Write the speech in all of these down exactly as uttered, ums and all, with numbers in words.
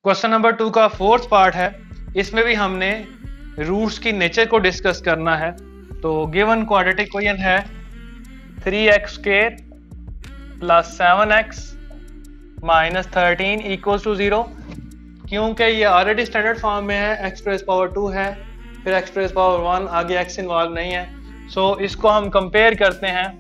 Question number two का fourth part है, इसमें भी हमने रूट्स की नेचर को डिस्कस करना है। तो गिवन क्वाड्रेटिक इक्वेशन है three x square plus seven x minus thirteen equals to zero. क्योंकि ये ऑलरेडी स्टैंडर्ड फॉर्म में है, x to the power two है, फिर x to the power one, आगे एक्स इन्वॉल्व नहीं है। सो so, इसको हम कंपेयर करते हैं।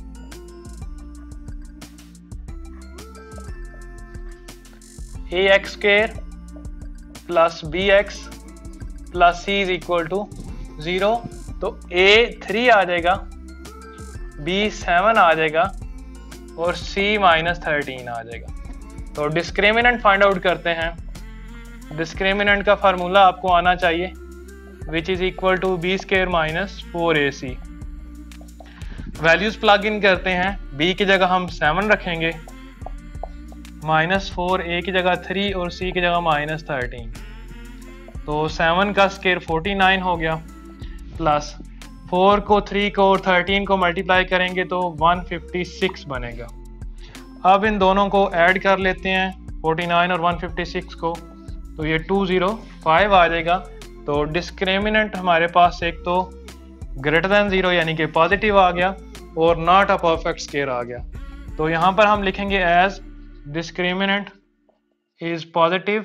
A x square plus b x plus c is equal to zero. तो ए थ्री आ जाएगा, बी सेवन आ जाएगा और सी माइनस थर्टीन आ जाएगा। तो डिस्क्रिमिनेंट फाइंड आउट करते हैं। डिस्क्रिमिनेंट का फार्मूला आपको आना चाहिए, which is equal to b square minus four a c. Values plug in करते हैं। बी की जगह हम सेवन रखेंगे, माइनस फोर, ए की जगह थ्री और सी की जगह माइनस थर्टीन। तो सेवन का स्क्वायर फोर्टी नाइन हो गया, प्लस फोर को थ्री को और थर्टीन को मल्टीप्लाई करेंगे तो वन फिफ्टी सिक्स बनेगा। अब इन दोनों को ऐड कर लेते हैं, फोर्टी नाइन और वन फिफ्टी सिक्स को, तो ये टू ज़ीरो फाइव आ जाएगा। तो डिस्क्रिमिनेंट हमारे पास एक तो ग्रेटर देन जीरो यानी कि पॉजिटिव आ गया और नॉट अ परफेक्ट स्क्वायर आ गया। तो यहाँ पर हम लिखेंगे as discriminant is positive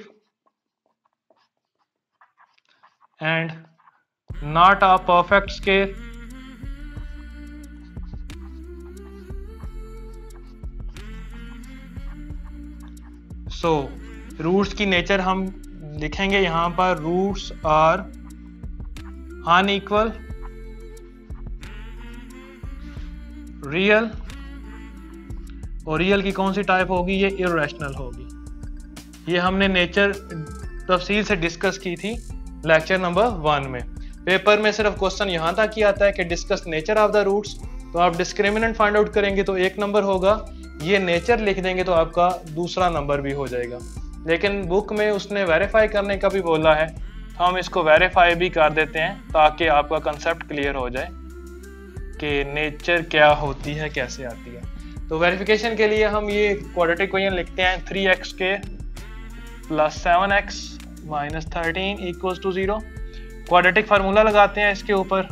and not a perfect square. So roots की नेचर हम लिखेंगे यहाँ पर, रूट्स आर अनइक्वल, रियल, और रियल की कौन सी टाइप होगी, ये इर्रेशनल होगी। ये हमने नेचर तफसील से डिस्कस की थी लेक्चर नंबर वन में। पेपर में सिर्फ क्वेश्चन यहाँ तक ही आता है कि discuss nature of the roots. तो आप डिस्क्रिमिनेंट फाइंड आउट करेंगे तो एक नंबर होगा, ये नेचर लिख देंगे तो आपका दूसरा नंबर भी हो जाएगा। लेकिन बुक में उसने वेरीफाई करने का भी बोला है, तो हम इसको वेरीफाई भी कर देते हैं ताकि आपका कंसेप्ट क्लियर हो जाए कि नेचर क्या होती है, कैसे आती है। तो वेरिफिकेशन के लिए हम ये क्वाड्रेटिक इक्वेशन लिखते हैं, थ्री एक्स के plus seven x minus thirteen equals to zero. Quadratic formula लगाते हैं इसके ऊपर।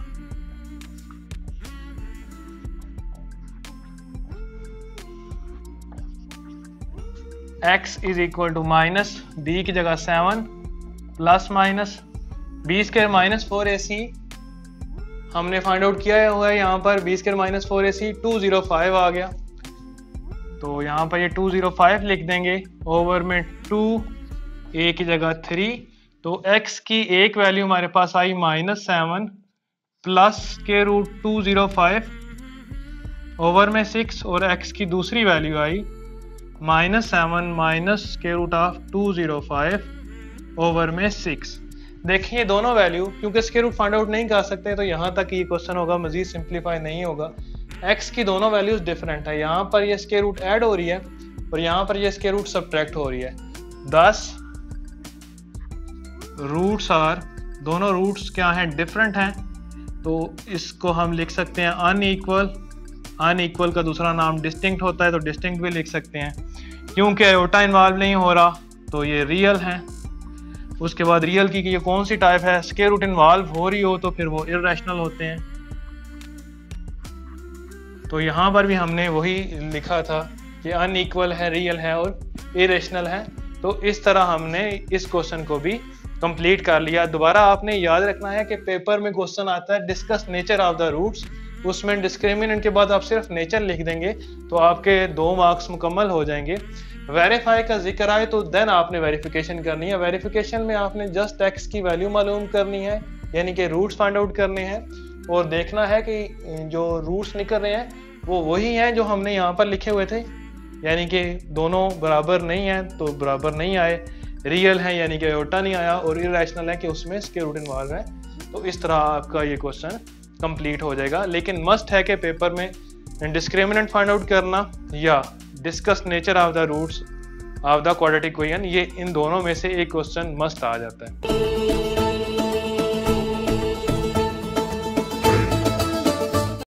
x is equal to minus b की जगह seven plus minus b square minus four a c हमने फाइंड आउट किया हुआ है। यहाँ पर b square minus four a c two zero five आ गया, तो यहाँ पर ये टू जीरो फाइव लिख देंगे। ओवर में टू, ए की जगह थ्री, तो x की एक वैल्यू हमारे पास आई माइनस सेवन प्लस के root two zero five over में सिक्स, और x की दूसरी वैल्यू आई माइनस सेवन माइनस के root of two zero five over में सिक्स। देखिए दोनों वैल्यू, क्योंकि स्क्वायर रूट फाइंड आउट नहीं कर सकते तो यहाँ तक ये क्वेश्चन होगा, मजीद सिंप्लीफाई नहीं होगा। x की दोनों वैल्यूज डिफरेंट है, यहाँ पर ये स्क्वायर रूट ऐड हो रही है और यहाँ पर ये स्क्वायर रूट सब्ट्रैक्ट हो रही है। दस रूट्स आर, दोनों रूट्स क्या हैं, डिफरेंट हैं। तो इसको हम लिख सकते हैं अनइक्वल। अनइक्वल का दूसरा नाम डिस्टिंक्ट होता है, तो डिस्टिंक्ट भी लिख सकते हैं। क्योंकि आयोटा इन्वॉल्व नहीं हो रहा तो ये रियल है। उसके बाद रियल की ये कौन सी टाइप है, स्क्वायर रूट इन्वॉल्व हो रही हो तो फिर वो इर्रेशनल होते हैं। तो यहाँ पर भी हमने वही लिखा था कि अनइक्वल है, रियल है और इरेशनल है। तो इस तरह हमने इस क्वेश्चन को भी कंप्लीट कर लिया। दोबारा आपने याद रखना है कि पेपर में क्वेश्चन आता है discuss nature of the roots, उसमें डिस्क्रिमिनेंट के बाद आप सिर्फ नेचर लिख देंगे तो आपके दो मार्क्स मुकम्मल हो जाएंगे। वेरीफाई का जिक्र आए तो देन आपने वेरिफिकेशन करनी है। वेरिफिकेशन में आपने जस्ट एक्स की वैल्यू मालूम करनी है, यानी कि रूट्स फाइंड आउट करने हैं और देखना है कि जो रूट्स निकल रहे हैं वो वही हैं जो हमने यहाँ पर लिखे हुए थे, यानी कि दोनों बराबर नहीं है तो बराबर नहीं आए, रियल है यानी कि आयोटा नहीं आया, और इरेशनल है कि उसमें स्क्वायर रूट इन्वॉल्व है। तो इस तरह आपका ये क्वेश्चन कंप्लीट हो जाएगा। लेकिन मस्ट है कि पेपर में डिस्क्रिमिनेंट फाइंड आउट करना या discuss nature of the roots of the quadratic equation, ये इन दोनों में से एक क्वेश्चन मस्ट आ जाता है।